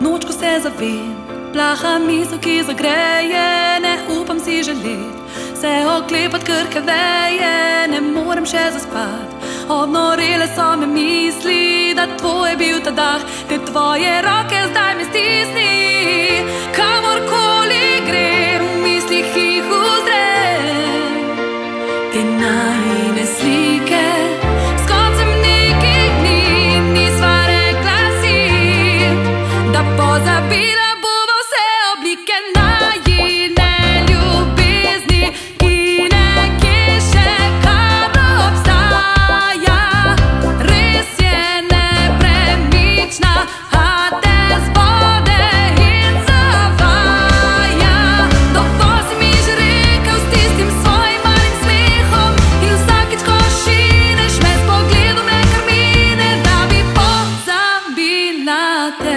Noč, ko se zavem, plaha misel, ki zagreje, ne upam si želet se oklepat krhke veje, ne morem še zaspat. Obnorile so me misli, da tvoj je bil ta dah, te tvoje roke zdaj me stisni. Kamorkoli grem, v mislih jih uzrem te najine slike. S koncem nekih dni nisva rekla si, da pozabila bova vse oblike najine ljubezni, ki nekje še kar obstaja. Res je nepremična, a te zbode in zavaja. Dovolj si mi že rekel s tistim svojim malim smehom, in vsakič, ko šineš me s pogledom, me kar mine, da bi pozabila te.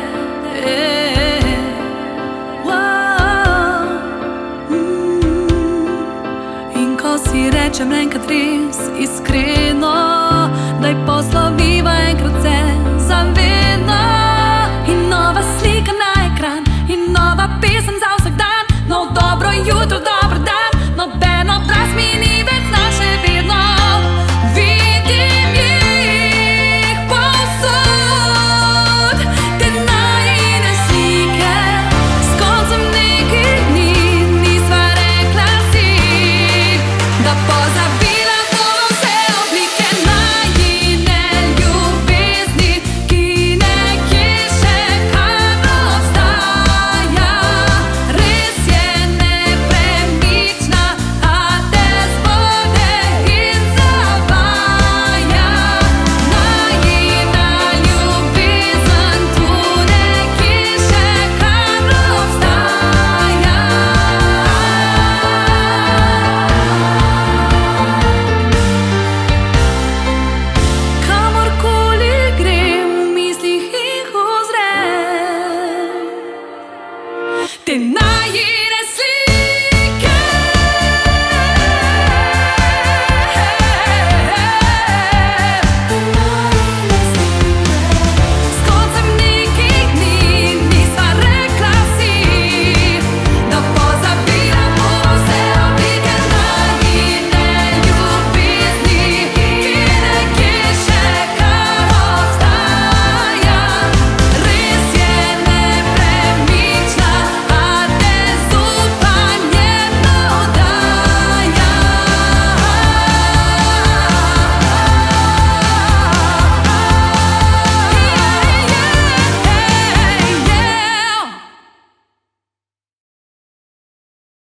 In ko si rečem enkrat res iskreno, daj posloviva enkrat se za vedno. In nova slika na ekran, in nova pesem za vsak dan, nov dobro jutro.